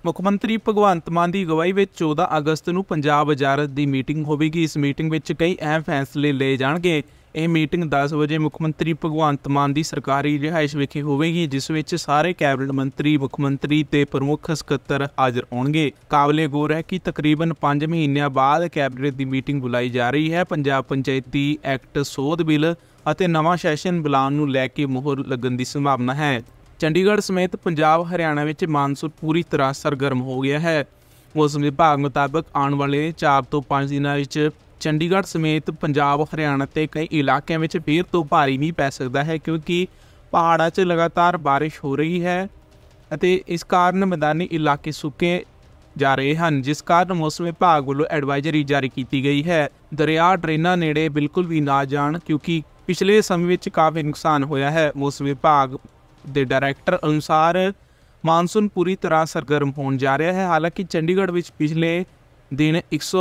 ਮੁੱਖ ਮੰਤਰੀ ਭਗਵੰਤ ਮਾਨ ਦੀ ਅਗਵਾਈ ਵਿੱਚ 14 ਅਗਸਤ ਨੂੰ ਪੰਜਾਬ ਵਜ਼ਾਰਤ ਦੀ ਮੀਟਿੰਗ ਹੋਵੇਗੀ। ਇਸ ਮੀਟਿੰਗ ਵਿੱਚ ਕਈ ਅਹਿਮ ਫੈਸਲੇ ਲਏ ਜਾਣਗੇ। ਇਹ ਮੀਟਿੰਗ 10 ਵਜੇ ਮੁੱਖ ਮੰਤਰੀ ਭਗਵੰਤ ਮਾਨ ਦੀ ਸਰਕਾਰੀ ਰਿਹਾਇਸ਼ ਵਿਖੇ ਹੋਵੇਗੀ, ਜਿਸ ਵਿੱਚ ਸਾਰੇ ਕੈਬਨਿਟ ਮੰਤਰੀ, ਮੁੱਖ ਮੰਤਰੀ ਤੇ ਪ੍ਰਮੁੱਖ ਸਕੱਤਰ ਹਾਜ਼ਰ ਹੋਣਗੇ। ਕਾਬਲੇ ਗੌਰ ਹੈ ਕਿ ਤਕਰੀਬਨ 5 ਮਹੀਨਿਆਂ ਬਾਅਦ ਕੈਬਨਿਟ ਦੀ ਮੀਟਿੰਗ ਬੁਲਾਈ ਜਾ ਰਹੀ ਹੈ। ਪੰਜਾਬ ਪੰਚਾਇਤੀ ਐਕਟ ਸੋਧ ਬਿੱਲ ਅਤੇ ਨਵਾਂ ਸੈਸ਼ਨ ਬੁਲਾਉਣ ਨੂੰ ਲੈ ਕੇ ਮੁਹਰ ਲੱਗਣ ਦੀ ਸੰਭਾਵਨਾ ਹੈ। ਚੰਡੀਗੜ੍ਹ ਸਮੇਤ ਪੰਜਾਬ ਹਰਿਆਣਾ ਵਿੱਚ ਮਾਨਸੂਨ ਪੂਰੀ ਤਰ੍ਹਾਂ ਸਰਗਰਮ ਹੋ ਗਿਆ ਹੈ। ਮੌਸਮ ਵਿਭਾਗ ਮੁਤਾਬਕ ਆਉਣ ਵਾਲੇ 4 ਤੋਂ 5 ਦਿਨਾਂ ਵਿੱਚ ਚੰਡੀਗੜ੍ਹ ਸਮੇਤ ਪੰਜਾਬ ਹਰਿਆਣਾ ਤੇ ਕਈ ਇਲਾਕਿਆਂ ਵਿੱਚ ਫਿਰ ਤੋਂ ਭਾਰੀ ਮੀਂਹ ਪੈ ਸਕਦਾ ਹੈ, ਕਿਉਂਕਿ ਪਹਾੜਾਂ 'ਚ ਲਗਾਤਾਰ ਬਾਰਿਸ਼ ਹੋ ਰਹੀ ਹੈ ਅਤੇ ਇਸ ਕਾਰਨ ਮੈਦਾਨੀ ਇਲਾਕੇ ਸੁੱਕੇ ਜਾ ਰਹੇ ਹਨ, ਜਿਸ ਕਾਰਨ ਮੌਸਮ ਵਿਭਾਗ ਵੱਲੋਂ ਐਡਵਾਈਜ਼ਰੀ ਜਾਰੀ ਕੀਤੀ ਗਈ ਹੈ। ਦਰਿਆ ਡਰੇਨਾਂ ਨੇੜੇ ਬਿਲਕੁਲ ਵੀ ਨਾ ਜਾਣ, ਕਿਉਂਕਿ ਪਿਛਲੇ ਸਮੇਂ ਵਿੱਚ ਕਾਫੀ ਨੁਕਸਾਨ ਹੋਇਆ ਹੈ। ਮੌਸਮ ਵਿਭਾਗ ਦੇ ਡਾਇਰੈਕਟਰ ਅਨੁਸਾਰ ਮਾਨਸੂਨ ਪੂਰੀ ਤਰ੍ਹਾਂ ਸਰਗਰਮ ਹੋਣ ਜਾ ਰਿਹਾ ਹੈ। ਹਾਲਾਂਕਿ ਚੰਡੀਗੜ੍ਹ ਵਿੱਚ ਪਿਛਲੇ ਦਿਨ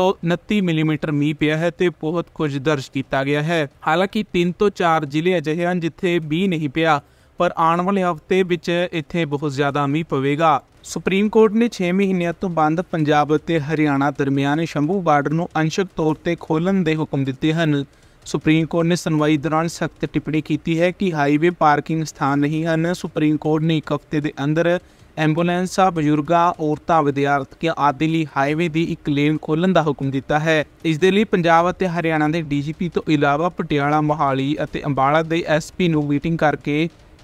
129 ਮਿਲੀਮੀਟਰ ਮੀਂਹ ਪਿਆ ਹੈ ਤੇ ਬਹੁਤ ਕੁਝ ਦਰਜ ਕੀਤਾ ਗਿਆ ਹੈ। ਹਾਲਾਂਕਿ 3 ਤੋਂ 4 ਜ਼ਿਲ੍ਹੇ ਅਜਿਹੇ ਹਨ ਜਿੱਥੇ ਮੀਂਹ ਨਹੀਂ ਪਿਆ, ਪਰ ਆਉਣ ਵਾਲੇ ਹਫ਼ਤੇ ਵਿੱਚ ਇੱਥੇ ਬਹੁਤ ਜ਼ਿਆਦਾ ਮੀਂਹ ਪਵੇਗਾ। ਸੁਪਰੀਮ ਕੋਰਟ ਨੇ 6 ਮਹੀਨਿਆਂ ਤੋਂ ਬੰਦ ਪੰਜਾਬ ਅਤੇ ਹਰਿਆਣਾ ਦਰਮਿਆਨ ਸ਼ੰਭੂ ਬਾਰਡਰ ਨੂੰ ਅੰਸ਼ਕ ਤੌਰ ਤੇ ਖੋਲ੍ਹਣ ਦੇ ਹੁਕਮ ਦਿੱਤੇ ਹਨ। ਸੁਪਰੀਮ ਕੋਰਟ ਨੇ ਸੁਣਵਾਈ ਦੌਰਾਨ ਸਖਤ ਟਿੱਪਣੀ ਕੀਤੀ ਹੈ ਕਿ ਹਾਈਵੇ ਪਾਰਕਿੰਗ ਸਥਾਨ ਨਹੀਂ ਹਨ। ਸੁਪਰੀਮ ਕੋਰਟ ਨੇ 1 ਹਫ਼ਤੇ ਦੇ ਅੰਦਰ ਐਂਬੂਲੈਂਸਾਂ, ਬਜ਼ੁਰਗਾਂ, ਔਰਤਾਂ, ਵਿਦਿਆਰਥੀਆਂ ਆਦਿ ਲਈ ਹਾਈਵੇ ਦੀ ਇੱਕ ਲੇਨ ਖੋਲ੍ਹਣ ਦਾ ਹੁਕਮ ਦਿੱਤਾ ਹੈ। ਇਸ ਦੇ ਲਈ ਪੰਜਾਬ ਅਤੇ ਹਰਿਆਣਾ ਦੇ ਡੀਜੀਪੀ ਤੋਂ ਇਲਾਵਾ ਪਟਿਆਲਾ, ਮੋਹਾਲੀ ਅਤੇ ਅੰਬਾਲਾ ਦੇ ਐਸਪੀ ਨੂੰ ਮੀਟਿੰਗ ਕਰਕੇ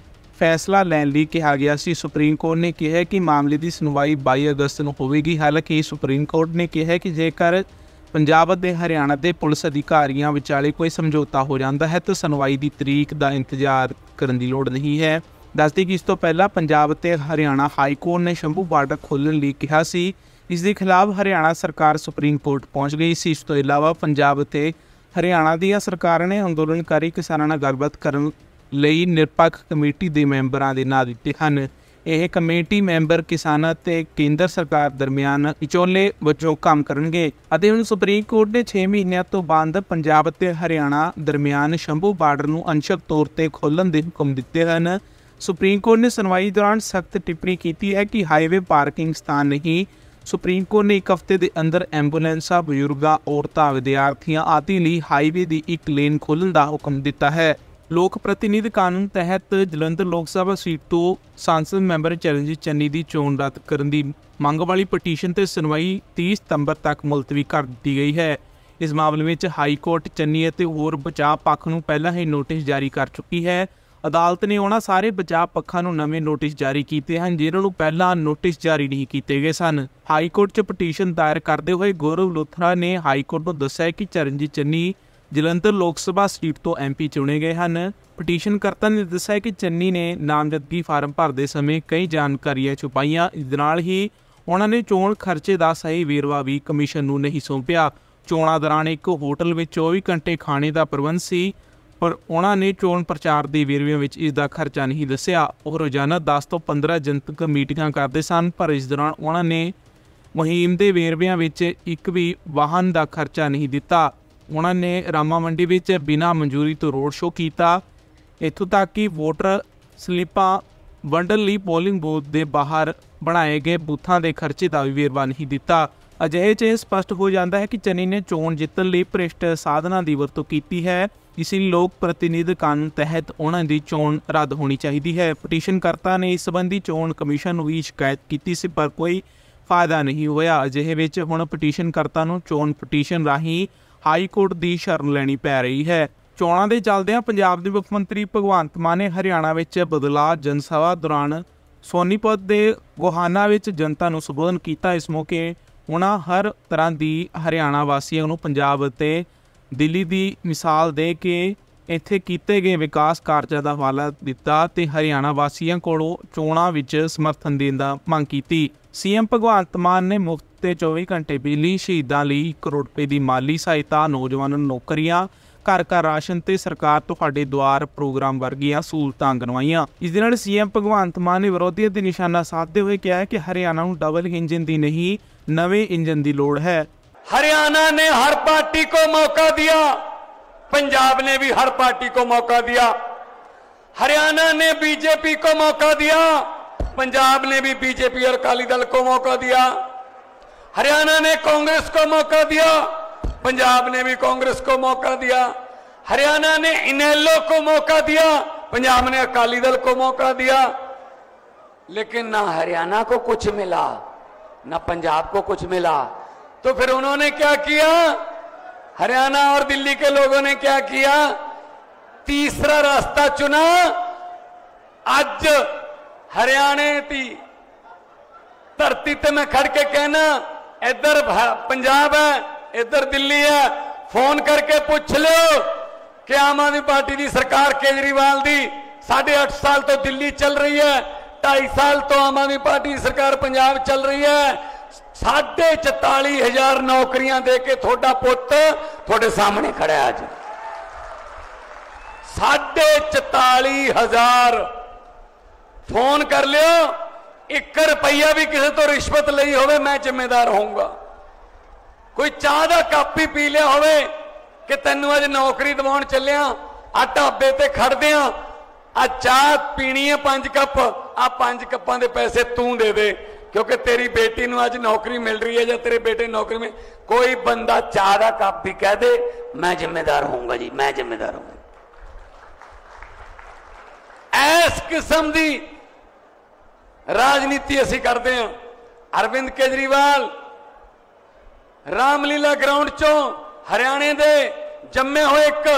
ਫੈਸਲਾ ਲੈਣ ਲਈ ਕਿਹਾ ਗਿਆ ਸੀ। ਸੁਪਰੀਮ ਕੋਰਟ ਨੇ ਕਿਹਾ ਕਿ ਮਾਮਲੇ ਦੀ ਸੁਣਵਾਈ 22 ਅਗਸਤ ਨੂੰ ਹੋਵੇਗੀ। ਹਾਲਾਂਕਿ ਸੁਪਰੀਮ ਕੋਰਟ ਨੇ ਕਿਹਾ ਕਿ ਜੇਕਰ ਪੰਜਾਬ ਅਤੇ ਹਰਿਆਣਾ ਦੇ ਪੁਲਿਸ ਅਧਿਕਾਰੀਆਂ ਵਿਚਾਲੇ ਕੋਈ ਸਮਝੌਤਾ ਹੋ ਜਾਂਦਾ ਹੈ ਤਾਂ ਸੁਣਵਾਈ ਦੀ ਤਰੀਕ ਦਾ ਇੰਤਜ਼ਾਰ ਕਰਨ ਦੀ ਲੋੜ ਨਹੀਂ ਹੈ। ਦੱਸਦੀ ਕਿ ਇਸ ਤੋਂ ਪਹਿਲਾਂ ਪੰਜਾਬ ਅਤੇ ਹਰਿਆਣਾ ਹਾਈ ਕੋਰਟ ਨੇ ਸ਼ੰਭੂ ਬਾਰਡਰ ਖੋਲ੍ਹਣ ਲਈ ਕਿਹਾ ਸੀ। ਇਸ ਦੇ ਖਿਲਾਫ ਹਰਿਆਣਾ ਸਰਕਾਰ ਸੁਪਰੀਮ ਕੋਰਟ ਪਹੁੰਚ ਗਈ ਸੀ। ਇਸ ਤੋਂ ਇਲਾਵਾ ਪੰਜਾਬ ਅਤੇ ਹਰਿਆਣਾ ਦੀਆਂ ਸਰਕਾਰਾਂ ਨੇ ਅੰਦੋਲਨਕਾਰੀ ਕਿਸਾਨਾਂ ਨਾਲ ਗੱਲਬਾਤ ਕਰਨ ਲਈ ਨਿਰਪੱਖ ਕਮੇਟੀ ਦੇ ਮੈਂਬਰਾਂ ਦੇ ਨਾਂ ਦਿੱਤੇ ਹਨ। ਇਹ ਕਮੇਟੀ ਮੈਂਬਰ ਕਿਸਾਨਾਂ ਅਤੇ ਕੇਂਦਰ ਸਰਕਾਰ ਦਰਮਿਆਨ ਵਿਚੋਲੇ ਵਜੋਂ ਕੰਮ ਕਰਨਗੇ ਅਤੇ ਹੁਣ ਸੁਪਰੀਮ ਕੋਰਟ ਨੇ 6 ਮਹੀਨਿਆਂ ਤੋਂ ਬੰਦ ਪੰਜਾਬ ਅਤੇ ਹਰਿਆਣਾ ਦਰਮਿਆਨ ਸ਼ੰਭੂ ਬਾਰਡਰ ਨੂੰ ਅੰਸ਼ਕ ਤੌਰ ਤੇ ਖੋਲ੍ਹਣ ਦੇ ਹੁਕਮ ਦਿੱਤੇ ਹਨ। ਸੁਪਰੀਮ ਕੋਰਟ ਨੇ ਸੁਣਵਾਈ ਦੌਰਾਨ ਸਖਤ ਟਿੱਪਣੀ ਕੀਤੀ ਹੈ ਕਿ ਹਾਈਵੇ ਪਾਰਕਿੰਗ ਸਥਾਨ ਨਹੀਂ। ਸੁਪਰੀਮ ਕੋਰਟ ਨੇ 1 ਹਫ਼ਤੇ ਦੇ ਅੰਦਰ ਐਂਬੂਲੈਂਸਾਂ, ਬਜ਼ੁਰਗਾਂ, ਔਰਤਾਂ, ਵਿਦਿਆਰਥੀਆਂ ਆਦਿ ਲਈ ਹਾਈਵੇ ਦੀ ਇੱਕ ਲੇਨ ਖੋਲ੍ਹਣ ਦਾ ਹੁਕਮ ਦਿੱਤਾ ਹੈ। ਲੋਕ ਪ੍ਰਤੀਨਿਧ ਕਾਨੂੰਨ ਤਹਿਤ ਜਲੰਧਰ ਲੋਕ ਸਭਾ ਸੀਟ ਤੋਂ ਸੰਸਦ ਮੈਂਬਰ ਚਰਨਜੀਤ ਚੰਨੀ ਦੀ ਚੋਣ ਰੱਦ ਕਰਨ ਦੀ ਮੰਗ ਵਾਲੀ ਪਟੀਸ਼ਨ ਤੇ ਸੁਣਵਾਈ 30 ਸਤੰਬਰ ਤੱਕ ਮੁਲਤਵੀ ਕਰ ਦਿੱਤੀ ਗਈ ਹੈ। ਇਸ ਮਾਮਲੇ ਵਿੱਚ ਹਾਈ ਕੋਰਟ ਚੰਨੀ ਅਤੇ ਹੋਰ ਬਚਾਅ ਪੱਖ ਨੂੰ ਪਹਿਲਾਂ ਹੀ ਨੋਟਿਸ ਜਾਰੀ ਕਰ ਚੁੱਕੀ ਹੈ। ਅਦਾਲਤ ਨੇ ਉਹਨਾਂ ਸਾਰੇ ਬਚਾਅ ਪੱਖਾਂ ਨੂੰ ਨਵੇਂ ਨੋਟਿਸ ਜਾਰੀ ਕੀਤੇ ਹਨ ਜਿਨ੍ਹਾਂ ਨੂੰ ਪਹਿਲਾਂ ਨੋਟਿਸ ਜਾਰੀ ਨਹੀਂ ਕੀਤੇ ਗਏ ਸਨ। ਹਾਈ ਕੋਰਟ 'ਚ ਪਟੀਸ਼ਨ ਦਾਇਰ ਕਰਦੇ ਹੋਏ ਗੌਰਵ ਲੋਥਰਾ ਨੇ ਹਾਈ ਕੋਰਟ ਨੂੰ ਦੱਸਿਆ ਕਿ ਚਰਨਜੀਤ ਚੰਨੀ ਜਲੰਧਰ ਲੋਕ ਸਭਾ ਸੀਟ ਤੋਂ MP ਚੁਣੇ ਗਏ ਹਨ। ਪਟੀਸ਼ਨਕਰਤਾ ਨੇ ਦੱਸਿਆ ਕਿ ਚੰਨੀ ਨੇ ਨਾਮਜ਼ਦਗੀ ਫਾਰਮ ਭਰਦੇ ਸਮੇਂ ਕਈ ਜਾਣਕਾਰੀਆਂ ਛੁਪਾਈਆਂ। ਇਸ ਦੇ ਨਾਲ ਹੀ ਉਹਨਾਂ ਨੇ ਚੋਣ ਖਰਚੇ ਦਾ ਸਹੀ ਵੇਰਵਾ ਵੀ ਕਮਿਸ਼ਨ ਨੂੰ ਨਹੀਂ ਸੌਂਪਿਆ। ਚੋਣਾਂ ਦੌਰਾਨ ਇੱਕ ਹੋਟਲ ਵਿੱਚ 24 ਘੰਟੇ ਖਾਣੇ ਦਾ ਪ੍ਰਬੰਧ ਸੀ, ਪਰ ਉਹਨਾਂ ਨੇ ਚੋਣ ਪ੍ਰਚਾਰ ਦੇ ਵੇਰਵਿਆਂ ਵਿੱਚ ਇਸ ਦਾ ਖਰਚਾ ਨਹੀਂ ਦੱਸਿਆ। ਉਹ ਰੋਜ਼ਾਨਾ 10 ਤੋਂ 15 ਜਨਤਕ ਮੀਟਿੰਗਾਂ ਕਰਦੇ ਸਨ, ਪਰ ਇਸ ਦੌਰਾਨ ਉਹਨਾਂ ਨੇ ਮੁਹਿੰਮ ਦੇ ਵੇਰਵਿਆਂ ਵਿੱਚ ਇੱਕ ਵੀ ਵਾਹਨ ਦਾ ਖਰਚਾ ਨਹੀਂ ਦਿੱਤਾ। ਉਹਨਾਂ ਨੇ ਰਾਮਾ ਮੰਡੀ ਵਿੱਚ ਬਿਨਾਂ ਮਨਜ਼ੂਰੀ ਤੋਂ ਰੋਡ ਸ਼ੋਅ ਕੀਤਾ। ਇੱਥੋਂ ਤੱਕ ਕਿ ਵੋਟਰ ਸਲਿੱਪਾਂ ਵੰਡਣ ਲਈ ਪੋਲਿੰਗ ਬੂਥ ਦੇ ਬਾਹਰ ਬਣਾਏ ਗਏ ਬੂਥਾਂ ਦੇ ਖਰਚੇ ਦਾ ਵੀ ਵੇਰਵਾ ਨਹੀਂ ਦਿੱਤਾ। ਅਜਿਹੇ 'ਚ ਇਹ ਸਪਸ਼ਟ ਹੋ ਜਾਂਦਾ ਹੈ ਕਿ ਚੰਨੀ ਨੇ ਚੋਣ ਜਿੱਤਣ ਲਈ ਭ੍ਰਿਸ਼ਟ ਸਾਧਨਾਂ ਦੀ ਵਰਤੋਂ ਕੀਤੀ ਹੈ। ਇਸ ਲਈ ਲੋਕ ਪ੍ਰਤੀਨਿਧ ਕਾਨੂੰਨ ਤਹਿਤ ਉਹਨਾਂ ਦੀ ਚੋਣ ਰੱਦ ਹੋਣੀ ਚਾਹੀਦੀ ਹੈ। ਪਟੀਸ਼ਨਕਰਤਾ ਨੇ ਇਸ ਸੰਬੰਧੀ ਚੋਣ ਕਮਿਸ਼ਨ ਨੂੰ ਵੀ ਸ਼ਿਕਾਇਤ ਕੀਤੀ ਸੀ, ਪਰ ਕੋਈ ਫਾਇਦਾ ਨਹੀਂ ਹੋਇਆ। ਅਜਿਹੇ ਵਿੱਚ ਹੁਣ ਪਟੀਸ਼ਨਕਰਤਾ ਨੂੰ ਚੋਣ ਪਟੀਸ਼ਨ ਰਾਹੀਂ ਹਾਈ ਕੋਰਟ ਦੀ ਸ਼ਰਨ ਲੈਣੀ ਪੈ ਰਹੀ ਹੈ। ਚੋਣਾਂ ਦੇ ਚੱਲਦਿਆਂ ਪੰਜਾਬ ਦੇ ਮੁੱਖ ਮੰਤਰੀ ਭਗਵੰਤ ਮਾਨ ਨੇ ਹਰਿਆਣਾ ਵਿੱਚ ਬਦਲਾਅ ਜਨ ਸਭਾ ਦੌਰਾਨ ਸੋਨੀਪਤ ਦੇ ਗੋਹਾਨਾ ਵਿੱਚ ਜਨਤਾ ਨੂੰ ਸੰਬੋਧਨ ਕੀਤਾ। ਇਸ ਮੌਕੇ ਉਹਨਾਂ ਹਰ ਤਰ੍ਹਾਂ ਦੀ ਹਰਿਆਣਾ ਵਾਸੀਆਂ ਨੂੰ ਪੰਜਾਬ ਅਤੇ ਦਿੱਲੀ ਦੀ ਮਿਸਾਲ ਦੇ ਕੇ ਇੱਥੇ ਕੀਤੇ ਗਏ ਵਿਕਾਸ ਕਾਰਜਾਂ ਦਾ ਹਵਾਲਾ ਦਿੱਤਾ ਤੇ ਹਰਿਆਣਾ ਵਾਸੀਆਂ ਕੋਲੋਂ ਚੋਣਾਂ ਵਿੱਚ ਸਮਰਥਨ ਦੇਣ ਦਾ ਮੰਗ ਕੀਤੀ। CM ਭਗਵੰਤ ਮਾਨ ਨੇ ਮੁਫਤ ਤੇ 24 ਘੰਟੇ ਬਿਜਲੀ, ਸ਼ਹੀਦਾਂ ਲਈ 1 ਕਰੋੜ ਰੁਪਏ ਦੀ ਮਾਲੀ ਸਹਾਇਤਾ, ਨੌਜਵਾਨਾਂ ਨੂੰ ਨੌਕਰੀਆਂ, ਘਰ ਘਰ ਰਾਸ਼ਨ ਤੇ ਸਰਕਾਰ ਤੁਹਾਡੇ ਦੁਆਰ ਪ੍ਰੋਗਰਾਮ ਵਰਗੀਆਂ ਸਹੂਲਤਾਂ ਗਣਵਾਈਆਂ। ਇਸ ਦੇ ਨਾਲ CM ਭਗਵੰਤ ਮਾਨ ਨੇ ਵਿਰੋਧੀਆਂ ਤੇ ਨਿਸ਼ਾਨਾ ਸਾਧਦੇ ਹੋਏ ਕਿਹਾ ਕਿ ਹਰਿਆਣਾ ਨੂੰ ਡਬਲ ਇੰਜਨ ਦੀ नहीं नवे इंजन की लोड़ है। हरियाणा ने हर पार्टी को मौका दिया, पंजाब ने भी हर पार्टी को मौका दिया, हरियाणा ने बीजेपी को मौका दिया, पंजाब ने भी बीजेपी और अकाली दल को मौका दिया, हरियाणा ने कांग्रेस को मौका दिया, पंजाब ने भी कांग्रेस को मौका दिया, हरियाणा ने इनेलो को मौका दिया, पंजाब ने अकाली दल को मौका दिया। लेकिन ना हरियाणा को कुछ मिला ना पंजाब को कुछ मिला। तो फिर उन्होंने क्या किया, हरियाणा और दिल्ली के लोगों ने क्या किया, तीसरा रास्ता चुना। आज हरियाणा की धरती ते मैं खड़ के कहना, इधर पंजाब है इधर दिल्ली है, फोन करके पूछ लो कि आम आदमी पार्टी की सरकार केजरीवाल दी 8.5 साल तो दिल्ली चल रही है, 2.5 साल तो आम आदमी पार्टी की सरकार पंजाब चल रही है। 44,000 नौकरियां देके थोड़ा पुत थोड़े सामने खड़ा है। आज 44,000 फोन कर लियो, 1 रुपया भी किसी तो रिश्वत ली होवे मैं जिम्मेदार होऊंगा। कोई चाह दा कप ही पी लिया होवे कि तेनू अज नौकरी दिवाउण चलिया, आ ढाबे ते खड़दे आ, आ चाह पीनी है 5 कप, आ 5 कप्पां दे पैसे तू दे दे क्योंकि तेरी बेटी नू अज नौकरी मिल रही है या तेरे बेटे नौकरी में। कोई बंदा चाह दा कप भी कह दे मैं जिम्मेदार होऊंगा जी, मैं जिम्मेदार होऊंगा। इस किस्म की राजनीति असी करते हैं। अरविंद केजरीवाल रामलीला ग्राउंड चों हरियाणे दे जम्मे हुए एक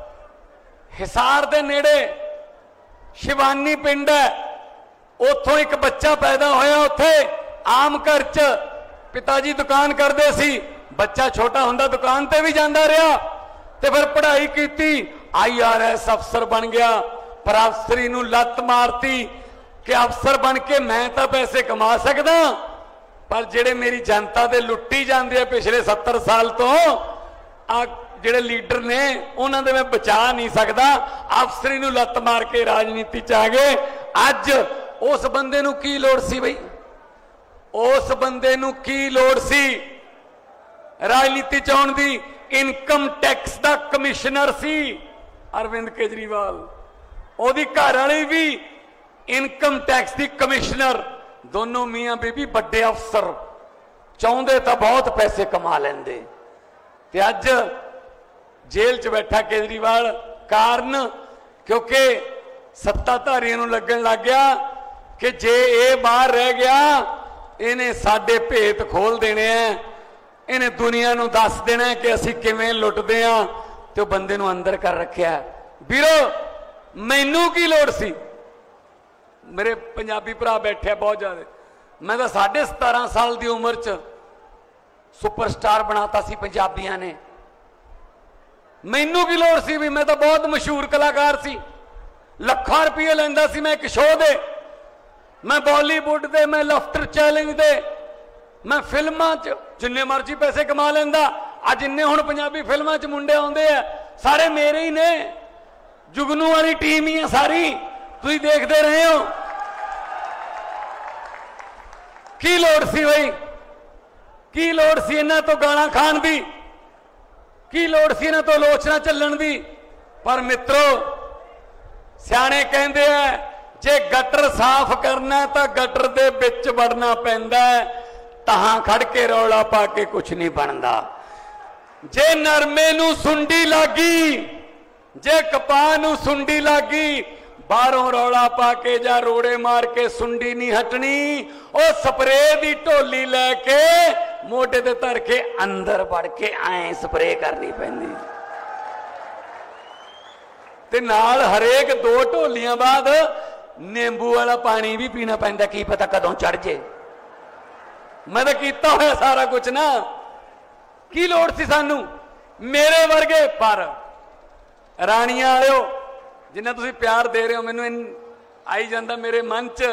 हिसार दे नेड़े शिवानी पिंड है, उथों एक बच्चा पैदा होया। उत्थे आम घर च पिताजी दुकान करते सी, बच्चा छोटा हुंदा दुकान ते भी जांदा रहा ते फिर पढ़ाई की, IRS अफसर बन गया। पर अफसरी नूं लत मारती कि अफसर बन के मैं तो पैसे कमा सकदा, पर जेड़े मेरी जनता दे लुट्टी जांदे पिछले 70 साल तो आ जेड़े लीडर ने उन्हां दे मैं बचा नहीं सकदा। अफसरी नूं लत मार के राजनीति च आ गए। अज उस बंदे नूं की लोड़ सी बई, उस बंदे नूं की लोड़ सी राजनीति च आउण दी? इनकम टैक्स दा कमिश्नर सी अरविंद केजरीवाल, ओदी घरवाली भी इनकम टैक्स दी कमिश्नर, दोनों मियां बीबी बड़े अफसर, चाहते तो बहुत पैसे कमा लेंदे। ते अज जेल च बैठा केजरीवाल कारण क्योंकि सत्ताधारियों नूं लगन लग गया कि जे ये बाहर रह गया इन्हें साडे भेत खोल देने हैं, इन्हें दुनिया नूं दस देना है कि असीं किवें लुटदे हां। ते बंदे नूं अंदर कर रखिया। वीरो मैनू की लोड़ सी? मेरे पंजाबी भरा बैठे बहुत ज्यादा, मैं तो 17.5 साल की उम्र च सुपरस्टार बनाता सी पंजाबियां ने। मैनू की लोड़ सी भी? मैं तो बहुत मशहूर कलाकार सी, लाखों रुपये लैंदा सी मैं एक शो दे, मैं बॉलीवुड दे, मैं लफ्टर चैलेंज दे, मैं फिल्मां च जिन्ने मर्जी पैसे कमा लैंदा। अज जिन्ने हुण पंजाबी फिल्मां च मुंडे आउंदे आ सारे मेरे ही ने, जुगनू वाली टीम ही है सारी, तुसीं देखते रहे हो। की लोड़ सी बई? की लोड़ सी इन्हां तो गाना खाण दी? की लोड़ सी इन्हां तो आलोचना चलण दी? पर मित्रों सियाणे कहंदे आ जे गटर साफ करना तो गटर दे विच वड़ना पैंदा है, तहां खड़ के रौला पा के कुछ नहीं बनदा। जे नरमे नूं सुंडी लागी, जे कपाह नूं सुंडी लागी, बाहरों रौला पा के जा रोड़े मार के सुंडी नहीं हटनी। ओ स्प्रे दी ढोली लैके मोटे ते धर के अंदर वड़ के ऐ स्प्रे करनी पैंदी ते नाल हरेक 2 ढोलियां बाद नींबू वाला पानी भी पीना पैंदा, की पता कदों चढ़ जे। मैं तो कीता होया सारा कुछ ना। की लोड़ सी सानू? मेरे वर्गे पर रानियां आलिओ जिन्ना तुसीं प्यार दे रहे हो, मैनू आई जाता मेरे मन च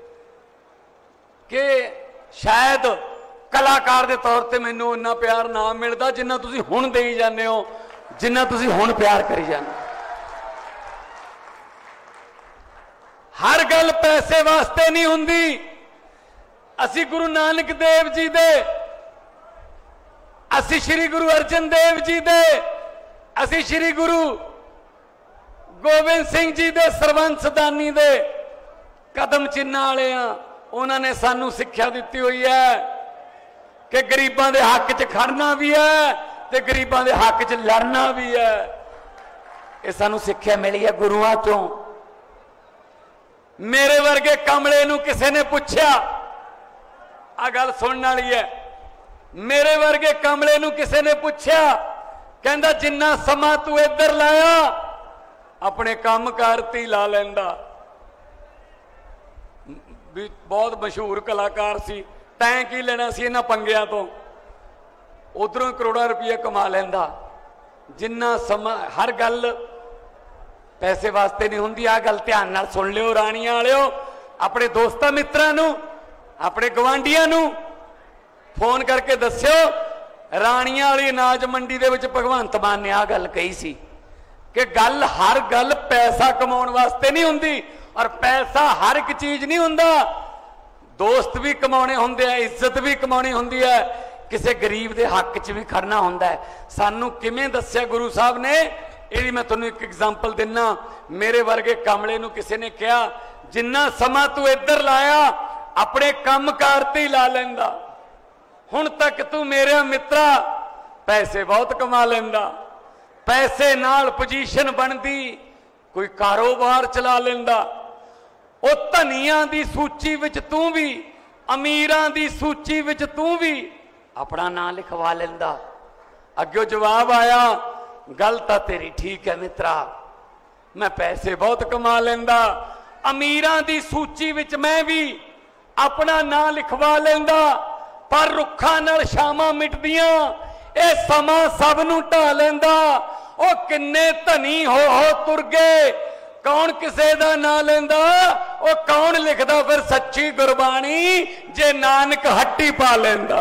कि शायद कलाकार के तौर पर मैनू इन्ना प्यार ना मिलता जिन्ना तुसीं हुण देई जाने हो, जिन्ना तुसीं हुण प्यार करी जाने। हर गल पैसे वास्ते नहीं हुंदी। असी गुरु नानक देव जी दे, असी श्री गुरु अर्जन देव जी दे, असी श्री गुरु गोबिंद सिंह जी दे सरबंस दानी दे कदम चिन्ह वाले आ, उन्होंने सानू सिक्ख्या दी हुई है कि गरीबां दे हक च खड़ना भी है ते गरीबां दे हक च लड़ना भी है। ये सानू सिक्ख्या मिली है गुरुआं चों। मेरे वर्गे कमले नू किसी ने पूछया, आ गल सुनने वाली है, मेरे वर्गे कमले नू किसी ने पूछया, कहंदा जिन्ना समा तू इधर लाया अपने काम कार ते ला लैंदा। भी बहुत मशहूर कलाकार सी, तैं की लेना सी इन्हां पंगियां तो, उधरों करोड़ां रुपया कमा लैंदा। जिन्ना समा, हर गल पैसे वास्ते नहीं हुंदी। आ गल ध्यान नाल सुन लिओ राणियां वालिओ, अपने दोस्तां मित्रां नूं, अपने गवांढियां नूं फोन करके दस्सिओ, राणियां वाली अनाज मंडी दे विच भगवंत मान ने आ गल कही सी कि गल, हर गल पैसा कमाउण वास्ते नहीं हुंदी और पैसा हर एक चीज नहीं हुंदा। दोस्त भी कमाने हुंदे है, इज्जत भी कमानी हुंदी है, किसी गरीब दे हक च भी खड़ना हुंदा है। सानू किवें दस्सिया गुरु साहब ने, ये मैं तुहानू एक एग्जाम्पल दिना। मेरे वर्गे कमले नू किसी ने कहा, जिन्ना समा तू इधर लाया अपने काम कार ते ही ला लैंदा, हुण तक तू मेरे मित्रा पैसे बहुत कमा लैंदा, पैसे नाल पोजीशन बनदी, कोई कारोबार चला लैंदा। ओ धनियां दी सूची विच तू भी, अमीरां दी सूची विच तू भी अपना नाम लिखवा लैंदा। अग्गों जवाब आया, गल तां तेरी ठीक है मित्रा, मैं पैसे बहुत कमा लैंदा, अमीरां दी सूची विच मैं भी अपना नाम लिखवा लैंदा, पर रुखां नाल शामां मिटदियां, ये समा सब नूं ढा लैंदा। ओ किन्ने धनी हो तुर गए, कौन किसे दा ना लैंदा, ओ कौन लिखदा फिर सच्ची गुरबाणी जे नानक हट्टी पा लैंदा।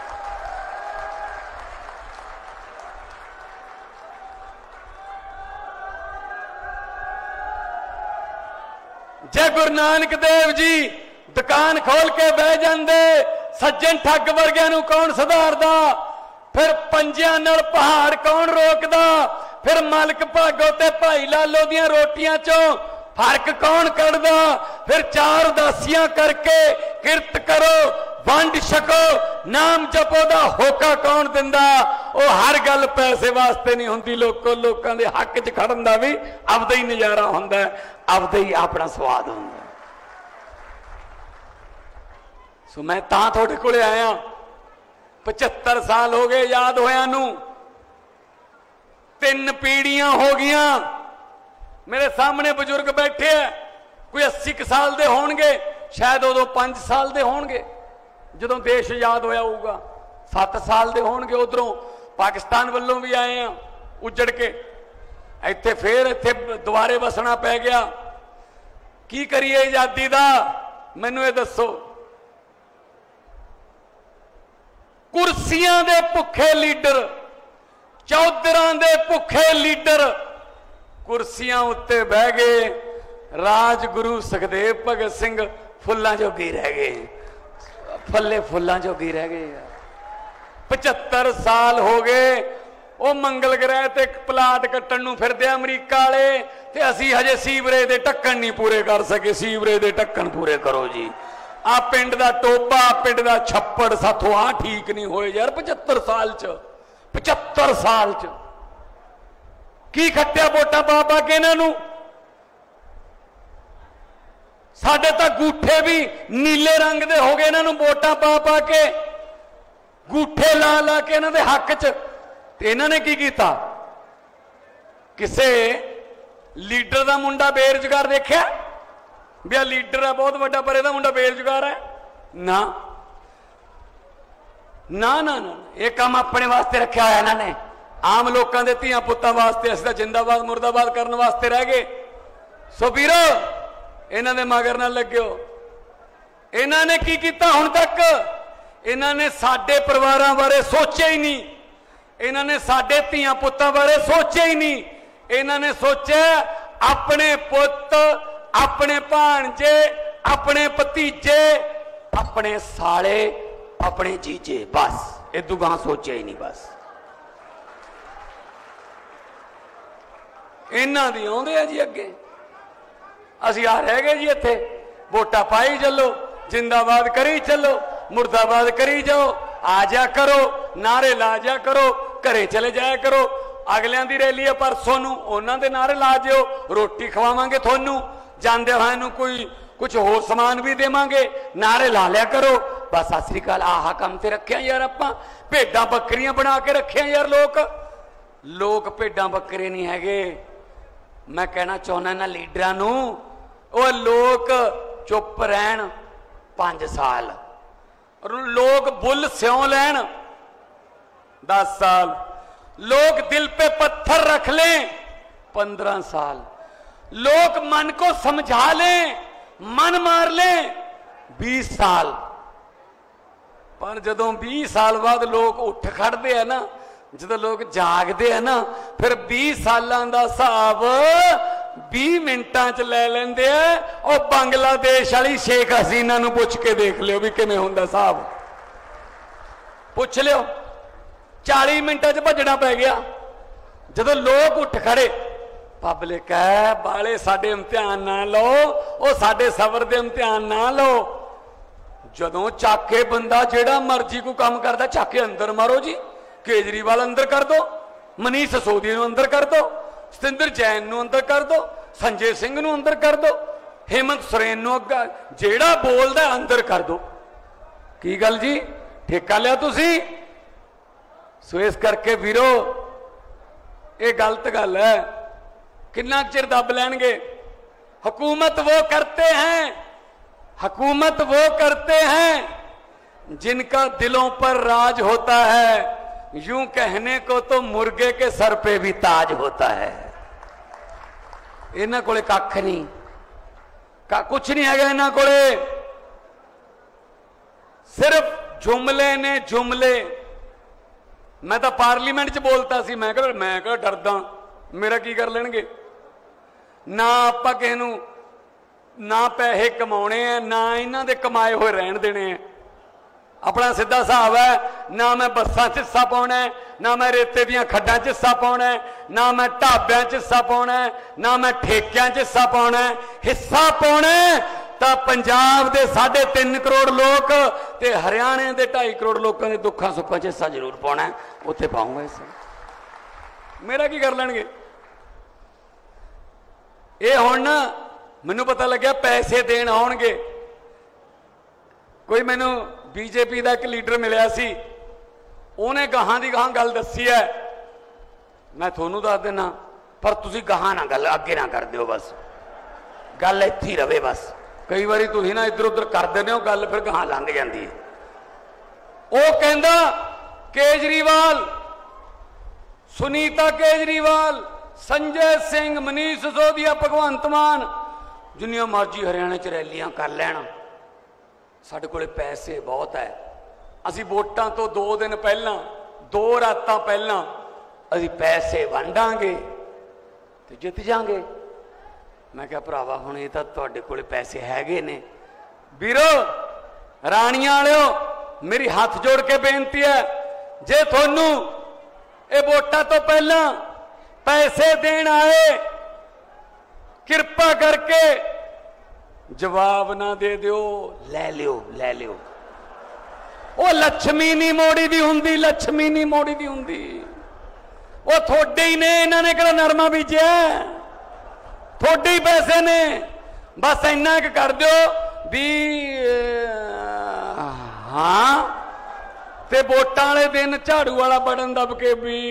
जे गुरु नानक देव जी दुकान खोल के बह जांदे, सज्जन ठग वर्गियां नूं कौन सुधारदा, फिर पंजियां नाल पहाड़ कौन रोकदा, फिर मालक भागो ते भाई लालो दियां रोटियां चों फर्क कौन कढ़दा, फिर चार उदासियां करके किरत करो वंड छको नाम जपो दा होका कौन दिंदा। ओ हर गल पैसे वास्ते नहीं हुंदी, लोकां दे हक च खड़न दा भी आपदा ही नज़ारा हुंदा है, आपदा ही अपना स्वाद हुंदा। सो मैं तां तुहाडे कोले आया, 75 साल हो गए याद होया नू, 3 पीढ़ियां हो गईयां। मेरे सामने बुजुर्ग बैठे है, कोई 80 साल दे होणगे, शायद उदों 5 साल दे होणगे जदों देश आजाद होया होऊगा, 7 साल दे होणगे। उधरों पाकिस्तान वालों भी आए हैं उजड़ के, इत्थे फिर इत्थे दुबारे वसना पै गया। की करिए आजादी दा, मैनू ये दसो। कुर्सियां दे भुखे लीडर, चौधरां दे भुखे लीडर कुर्सियां उत्ते बह गए, राजगुरु सुखदेव भगत सिंह फुल्लां जोगी रह गए, फले फुल्लां जोगी रह गए। 75 साल हो गए, वो मंगल ग्रह ते प्लाट कट्टण नूं फिरदे अमरीका वाले, ते असीं हजे सीवरेज दे ढक्कन नहीं पूरे कर सके। सीवरेज दे ढक्कन पूरे करो जी। आ पिंड दा टोबा, पिंड दा छप्पड़ साथों आ ठीक नहीं होए यार। 75 साल च 75 साल च की खट्टिया वोटां पा पा के इन्हां नूं। साडे तां गूठे भी नीले रंग दे हो गए इन्हां नूं वोटां पा पा के, गूठे ला ला के इन्हां दे हक च। ते इन्हां ने की कीता, किसे लीडर दा मुंडा बेरोजगार देखिया भी आ लीडर है बहुत बड़ा पर इहदा मुंडा बेरोजगार है ना ना ना ना, ये काम अपने वास्ते रखा होया इन्हां ने, आम लोगों के धियां पुत्तां वास्ते असीं तां जिंदाबाद मुर्दाबाद करने वास्ते रह गए। सो वीरो इन्हां दे मगर ना लग्यो। इन्हां ने की कीता हुण तक, इन्हां ने साडे परिवारां बारे सोचिया ही नहीं, इन्हां ने साडे धियां पुत्तां बारे सोचिया ही नहीं। इन्हां ने सोचा अपने पुत्त, अपने भाणजे, अपने भतीजे, अपने साले, अपने जीजे, बस इदू गां सोचा ही नहीं। बस इन्हां दी आउंदे आ जी अगे, असीं आ रह गए जी इत्थे। वोटा पाई चलो, जिंदाबाद करी चलो, मुर्दाबाद करी जाओ, आ जा करो, नारे ला जा करो, घरे चले जाया करो। अगलियां दी रैली है परसों नूं, उन्हां दे नारे ला जिओ, रोटी खवावांगे थोनू, जांदे होए नूं कोई कुछ होर समान भी देवांगे, नारे ला लिया करो। बस सत श्री अकाल, आह काम ते रखिया यार आपां, भेडां बकरियां बना के रखिया यार। लोग भेडां बकरे नहीं हैगे। मैं कहना चाहुंदा इन्हां लीडरां नूं, ओह लोग चुप रहन 5 साल, लोग बुल स्यों लैन 10 साल, लोग दिल पे पत्थर रख लें 15 साल, लोग मन को समझा लें, मन मार लें 20 साल। पर जदों 20 साल बाद लोग उठ खड़ते हैं ना, जो लोग जागते हैं ना, फिर 20 सालों का हिसाब 20 मिनटां च ले लेंदे आ। और बांग्लादेश वाली शेख हसीना नूं पुछ के देख लियो भी किवें हुंदा हिसाब, पुछ लियो। 40 मिनटां च भजना पै गया। जदों लोग उठ खड़े, पब्लिक है बाले साडे इम्तिहान ना लो, वो साडे सबर दे इम्तिहान ना लो। जदों चाके बंदा जेड़ा मर्जी को काम करता, चाके अंदर मारो जी। केजरीवाल अंदर कर दो, मनीष सिसोदिया नूं अंदर कर दो, सतिंदर जैन नूं अंदर कर दो, संजय सिंह नूं अंदर कर दो, हेमंत सोरेन नूं जेड़ा बोलदा अंदर कर दो। की गल जी, ठेका लिया तुसी? सो इस करके वीरो ये गलत गल है। कितना चिर दब लैणगे? हुकूमत वो करते हैं, हुकूमत वो करते हैं जिनका दिलों पर राज होता है। यूं कहने को तो मुर्गे के सर पे भी ताज होता है। इन्हां कोले कख नहीं, कुछ नहीं है इन्हां कोले, सिर्फ जुमले ने जुमले। मैं तो पार्लीमेंट च बोलता सी, मैं कह डरदा, मेरा की कर लेंगे ना। आपां किसे नूं ना पैसे कमाने हैं, ना इन्हां दे कमाए हुए रहन देने हैं। अपना सीधा हिसाब है, ना मैं बसां च हिस्सा पाउणा है, ना मैं रेते दीयां खड्डां च हिस्सा पाउणा है, ना मैं ढाबियां च हिस्सा पाउणा है, ना मैं ठेकियां च हिस्सा पाउणा है। हिस्सा पाउणा है तां पंजाब दे 3.5 करोड़ लोग ते हरियाणे दे 2.5 करोड़ लोगों के दुखा सुखों च हिस्सा जरूर पाउणा है, उत्थे पाऊंगा हिस्सा। मेरा की कर लैणगे? ये हुण ना मैनूं पता लग्या पैसे देण आउणगे। कोई मैनूं बीजेपी का एक लीडर मिलिया सी, उन्हें गाहां दी गाहां गल दसी है। मैं थोनू दस देना, पर तुसी गाहां ना गल अगे ना कर दिओ, बस गल इत्थे ही रवे। बस कई बारी तुसी ना इधर उधर कर देने हो गल, फिर गाहां लंघ जाती है। वो कहंदा केजरीवाल, सुनीता केजरीवाल, संजय सिंह, मनीष सिसोदिया, भगवंत मान जिन्नियां मर्जी हरियाणा च रैलियां कर लैण, साडे कोले पैसे बहुत है। असी वोटां तो 2 दिन पहला, 2 रातां पहला असी पैसे वंडांगे ते जित जांगे। मैं क्या भरावा हुण ये तां तुहाडे कोले पैसे हैगे ने। वीरो राणियां वालिओ, मेरी हाथ जोड़ के बेनती है, जे थोनू ये वोटां तो पहला पैसे देण आए, किरपा करके जवाब ना दे दिओ, ले लियो, ले लियो। वो लक्ष्मी नहीं मोड़ी दी हुंदी, लक्ष्मी नहीं मोड़ी दी हुंदी। वो थोड़े ही ने, इन्हां ने किहड़ा नरमा बीजिया, थोड़े ही पैसे ने। बस इन्ना क कर दिओ भी हाँ, ते वोटां वाले दिन झाड़ू वाला बटन दब के भी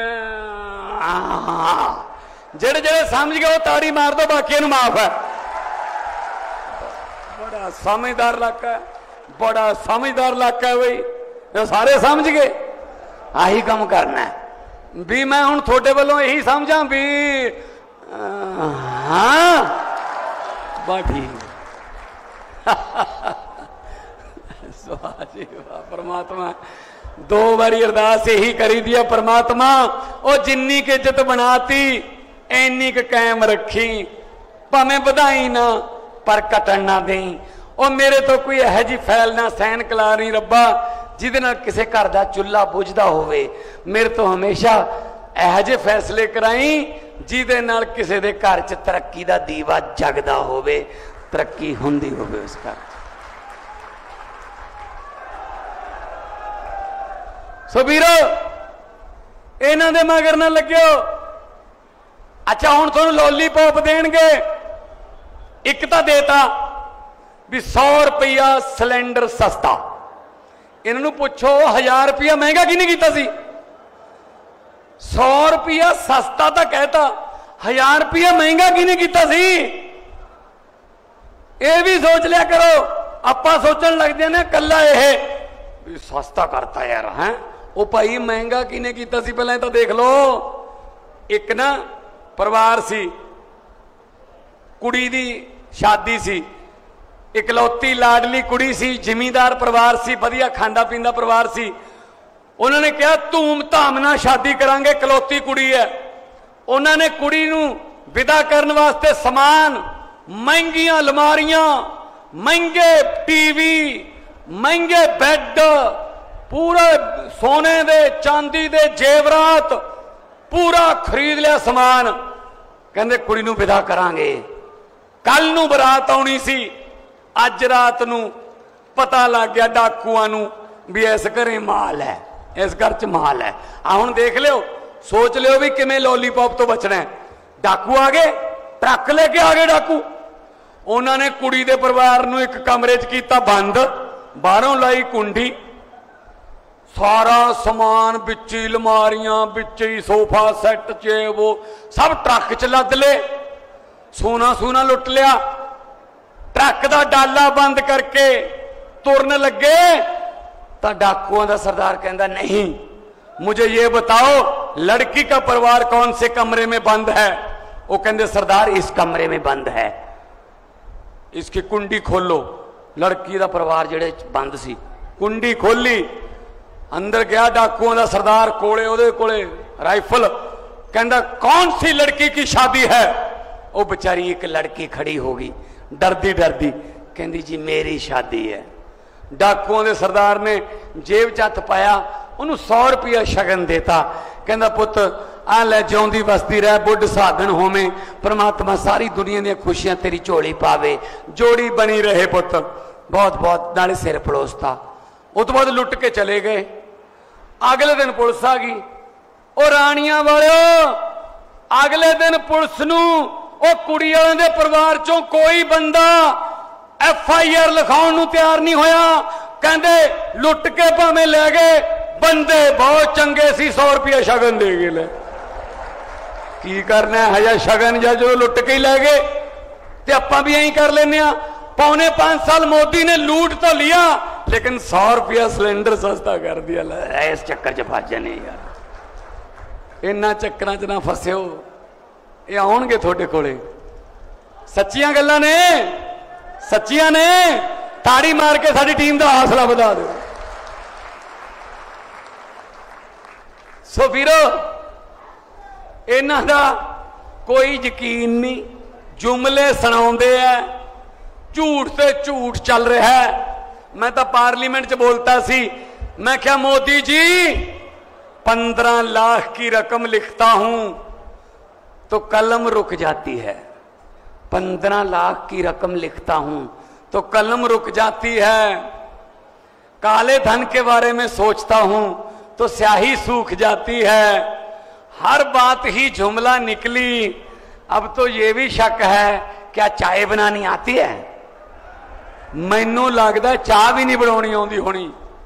जेड़े जेड़े समझ गए वो ताड़ी मार दो, बाकी नूं माफ है। बड़ा समझदार इलाका है, बड़ा समझदार इलाका है बई, जो सारे समझ गए। आही काम करना है भी। मैं हुण थोड़े वालों यही समझा भी हाँ बा ठीक। परमात्मा 2 बारी अरदास यही करी दिया, परमात्मा ओ जिन्नी की इज्जत बनाती इन्नी क कायम रखी, भावें बधाई ना पर कटन ना दें। और मेरे तो कोई यह जी फैल ना सहन कला नहीं रब्बा जिहदे नाल किसी घर का चुल्हा बुझदा होवे। मेरे तो हमेशा यह जे फैसले कराई जिहदे नाल किसी दे घर च तरक्की का दीवा जगदा होवे। तरक्की होंदी होवे उस घर। सो वीरो इन्हां दे मगर ना लग्यो। अच्छा हुण तुहानूं लॉलीपॉप देणगे, एक तां देता भी 100 रुपया सिलेंडर सस्ता। इन्हों पुछो 1000 रुपया महंगा कि नहीं किया सी? 100 रुपया सस्ता तो कहता, 1000 रुपया महंगा कि नहीं किया सी? ये भी सोच लिया करो। आप सोचन लगते हैं ना कला ये भी सस्ता करता यार है वो भाई महंगा किने किया सी? पहले तो देख लो। एक ना परिवार सी, कुड़ी दी शादी सी, इकलौती लाडली कुड़ी सी, जिमीदार परिवार सी, वधिया खांदा पींदा परिवार सी। उन्होंने कहा धूम धाम नाल शादी करांगे, इकलौती कुड़ी है। उन्होंने कुड़ी नूं विदा करने वास्ते समान, महंगियां अलमारियां, महंगे टीवी, महंगे बैड, पूरे सोने दे चांदी दे जेवरात पूरा खरीद लिया समान। कहंदे कुड़ी नूं विदा करांगे, कल नूं बरात आउणी सी। अज रात नूं पता लग गया डाकुआं नूं भी इस घरे माल है, इस घर च माल है। हुण देख लियो, सोच लियो भी किवें लॉलीपॉप तो बचना है। डाकू आ गए, ट्रक लेके आ गए डाकू। उन्होंने कुड़ी दे परिवार नूं एक कमरे च कीता बंद, बाहरों लाई कुंडी, सारा समान बिच ही, अलमारियां बिच ही, सोफा सैट चे वो सब ट्रक च लद ले, सोना सूना लुट लिया। ट्रक का डाला बंद करके तुरन लगे तो डाकुओं का सरदार कहता नहीं, मुझे ये बताओ लड़की का परिवार कौन से कमरे में बंद है? वो कहते सरदार इस कमरे में बंद है, इसकी कुंडी खोलो। लड़की का परिवार जेड़े बंद सी, कुंडी खोली, अंदर गया डाकुओं का सरदार, कोले ओदे कोले राइफल। कहता कौन सी लड़की की शादी है? वो बेचारी एक लड़की खड़ी होगी डरदी डरदी, कहती जी मेरी शादी है। डाकुओं के सरदार ने जेब च हथ पाया, उन्होंने 100 रुपया शगन देता। कहता पुत आ लै, जिउंदी वसदी रह, बुढ़ सुहागण होवे, परमात्मा सारी दुनिया दी खुशियां तेरी झोली पावे, जोड़ी बनी रहे पुत। बहुत बहुत नाले सिर पड़ोसता। उस तो बाद लुट के चले गए। अगले दिन पुलिस आ गई। और रानियां वालों, अगले दिन पुलिस नूं ਉਹ ਕੁੜੀ ਵਾਲਿਆਂ ਦੇ ਪਰਿਵਾਰ ਚੋਂ ਕੋਈ ਬੰਦਾ FIR ਲਿਖਾਉਣ ਨੂੰ ਤਿਆਰ ਨਹੀਂ ਹੋਇਆ। ਕਹਿੰਦੇ ਲੁੱਟ ਕੇ ਭਾਵੇਂ ਲੈ ਗਏ, ਬੰਦੇ ਬਹੁਤ ਚੰਗੇ ਸੀ, 100 ਰੁਪਏ ਸ਼ਗਨ ਦੇ ਗਏ। ਲੈ ਕੀ ਕਰਨਾ ਹੈ ਹਜਾ ਸ਼ਗਨ, ਜਾਂ ਜਦੋਂ ਲੁੱਟ ਕੇ ਹੀ ਲੈ ਗਏ ਤੇ ਆਪਾਂ ਵੀ ਐਂ ਕਰ ਲੈਨੇ ਆ। पौने 5 साल मोदी ने लूट तो लिया, लेकिन 100 रुपया सिलेंडर सस्ता कर दिया। इस चक्कर च फस जाने यार, इन्हां चक्करां च ना फसियो, ये आउणगे तुहाडे कोले। सच्चियां गल्लां ने, सच्चियां ने। ताड़ी मार के साडी टीम का हौसला वधा दो। सो वीरो, इन्हां दा कोई यकीन नहीं, जुमले सुणाउंदे आ, झूठ से झूठ चल रहा है। मैं तो पार्लीमेंट च बोलता सी, मैं क्या मोदी जी 15 लाख की रकम लिखता हूं तो कलम रुक जाती है, 15 लाख की रकम लिखता हूं तो कलम रुक जाती है। काले धन के बारे में सोचता हूं तो स्याही सूख जाती है। हर बात ही जुमला निकली। अब तो ये भी शक है क्या चाय बनानी आती है? मैनू लगता चाह भी नहीं बनानी आती होनी।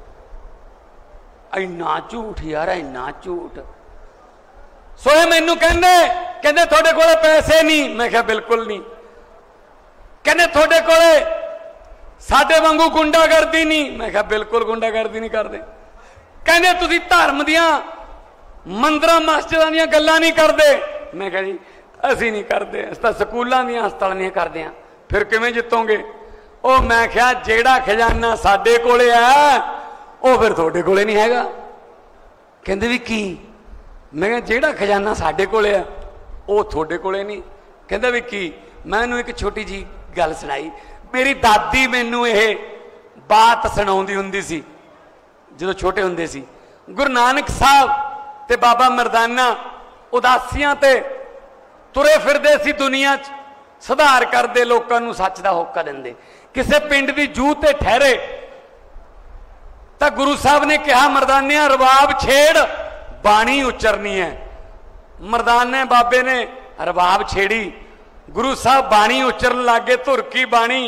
इन्ना झूठ यार, इन्ना झूठ। सो मैनू कहंदे थोड़े कोले पैसे नहीं। मैं क्या बिल्कुल नहीं। कहंदे थोड़े कोले साडे वांगू गुंडागर्दी नहीं। मैं क्या बिल्कुल गुंडागर्दी नहीं करते। कहंदे तुसीं धर्म दियां मंदिरां मस्जिदां दियां गल्लां नहीं करते। मैं कहा जी असीं नहीं करते, असीं तां स्कूलां दियां हस्पतालां दियां करदे आं। फिर किवें जितोगे? ओ मैं क्या जेड़ा खजाना साडे कोले है वो फिर तुहाडे कोले नहीं हैगा। कहंदे भी की? मैं क्या जेड़ा खजाना साडे कोले है वो तुहाडे कोले नहीं। कहंदा भी की? मैनूं एक छोटी जी गल सुनाई। मेरी दादी मैनूं ये बात सुणाउंदी हुंदी सी जदों छोटे हुंदे सी। गुरु नानक साहब ते बाबा मरदाना उदासियां ते तुरे फिरदे सी दुनिया च, सुधार करते, लोगों नूं सच का होका देंदे। किसी पिंड की जूह ते ठहरे तो गुरु साहब ने कहा, मर्दानिया रबाब छेड़, बाणी उच्चरनी है। मर्दाने बाबे ने रबाब छेड़ी, गुरु साहब बाणी उच्चरन लग गए, धुर की बाणी।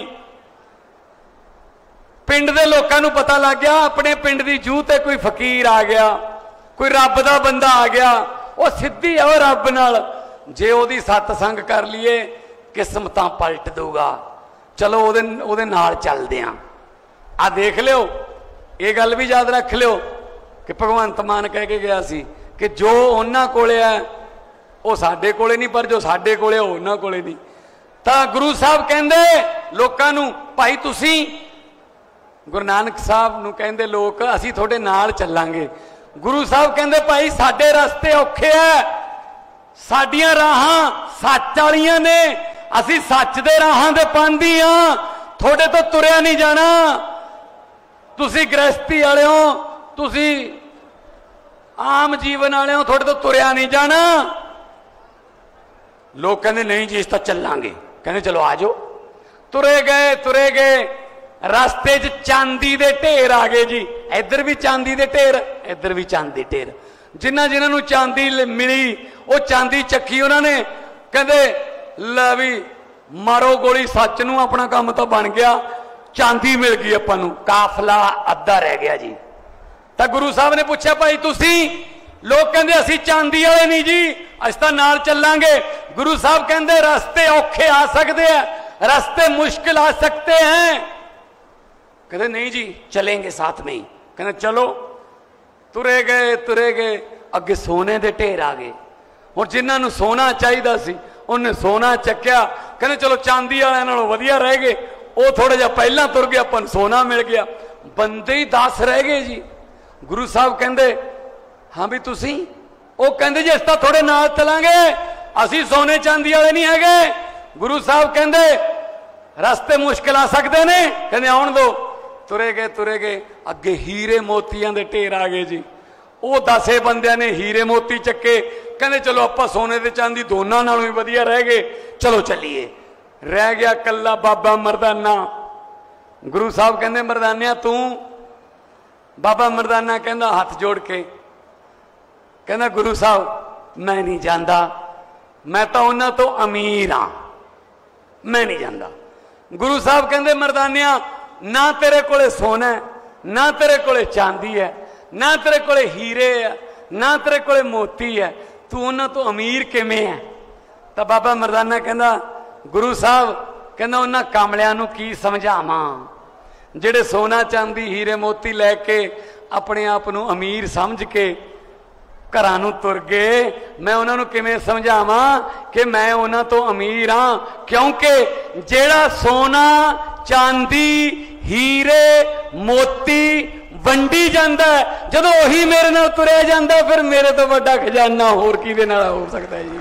पिंड के लोगों को पता लग गया, अपने पिंड की जूह ते कोई फकीर आ गया, कोई रब का बंदा आ गया, वो सीधी है रब नाल, जे ओदी सतसंग कर लीए किस्मत पलट दूगा, चलो ओदे नाल चलदे आं। आ देख लियो, ये गल भी याद रख लियो कि भगवंत मान कह के गया सी कि जो उन्हां कोले है वो साडे कोले नहीं, पर जो साडे कोले वो उन्हां कोले नहीं। तां गुरु साहब कहंदे लोकां नूं, भाई तुसीं, गुरु नानक साहब नूं कहंदे लोक, असीं तुहाडे नाल चलांगे। गुरु साहब कहंदे भाई साडे रस्ते औखे है, साडियां राहां सच वालियां ने, असीं सच दे राहां दे पांदी हां, तुहाडे तो तुरिया नहीं जाना। तुसीं गृहस्थी वाले हो, तुसीं आम जीवन वाले हो, तुहाडे तो तुरिया नहीं जाना। लोग कहंदे नहीं जी, इस तो चलांगे। कहंदे चलो आ जाओ। तुरे गए, रास्ते च चांदी दे ढेर आ गए जी, इधर भी चांदी दे ढेर, इधर भी चांदी ढेर। जिन्हां नूं चांदी मिली वो चांदी चक्की उन्होंने, कहंदे लै भी मारो गोली, सच नूं अपना काम तो बन गया, चांदी मिल गई आपां नूं, काफला अद्धा रह गया जी। तो गुरु साहब ने पूछा, भाई तुसीं? लोग कहंदे असीं चांदी वाले नहीं जी, असीं तां नाल चलांगे। गुरु साहब कहंदे रास्ते औखे आ सकते हैं, रास्ते मुश्किल आ सकते हैं। कहते नहीं जी चलेंगे साथ में ही। कहते चलो। तुरे गए, अगे सोने दे ढेर आ गए। और जिन्होंने सोना चाहिए सी उन्हें सोना चक्या। कहते चलो चांदी वाले नालों वधिया रह गए, वो थोड़ा जिहा पहला तुर गया, अपन सोना मिल गया, बंदे ही 10 रह गए जी। गुरु साहब कहते हाँ भी तुसीं? वो कहते जी असीं तां थोड़े नाल चलांगे, असीं सोने चांदी वाले नहीं है। गुरु साहब कहते रास्ते मुश्किल आ सकते ने, कहते आउण दो। तुरे गए, अगे हीरे मोतियां दे ढेर आ गए जी। वो 10 बंदियां ने हीरे मोती चक्के। कहते चलो आपां सोने ते चांदी दोनों नालों भी वधिया रह गए, चलो चलिए। रह गया कल्ला बाबा मरदाना। गुरु साहब कहते मरदानिया तू? बाबा मरदाना कहता हाथ जोड़ के, कहता गुरु साहब मैं नहीं जानता, मैं तो उन्हां तो अमीर हाँ, मैं नहीं जानता। गुरु साहब कहते मरदानिया ना तेरे कोले सोना है, ना तेरे कोले चांदी है, ना तेरे कोले हीरे है, ना तेरे कोले मोती है, तू उन्हां तो अमीर किवें है? तो बाबा मरदाना कहता गुरु साहब कहता उन्हां कामलियां नूं की समझावां जिहड़े सोना चांदी हीरे मोती लैके अपने आप नूं अमीर समझ के घरां नूं तुर गए। मैं उन्हां नूं किवें समझावां कि मैं उन्हां तो अमीर हाँ, क्योंकि जिहड़ा सोना चांदी हीरे मोती वंडी जांदा है, जदों ओही मेरे नाल तुरिया जांदा, फिर मेरे तो वड्डा खजाना होर किहदे नाल हो सकदा है जी।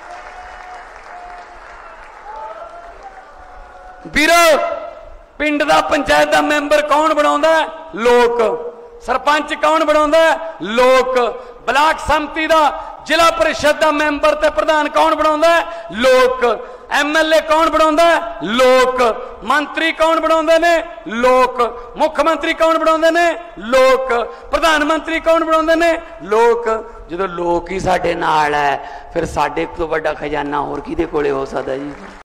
वीरो पिंड दा पंचायत दा मैंबर कौन बनाउंदा है? लोक। सरपंच कौन बनाउंदा है? लोक। ब्लाक संमति दा जिला परिषद दा मैंबर ते प्रधान कौन बनाउंदा है? लोक। MLA कौन बनाउंदा है? लोक। मंत्री कौन बनाउंदे ने? लोक। मुख्यमंत्री कौन बनाउंदे ने? लोक। प्रधानमंत्री कौन बनाउंदे ने? लोक। जदों लोक ही साडे नाल है, फिर साडे तो वड्डा खजाना होर किहदे कोले हो सकदा जी।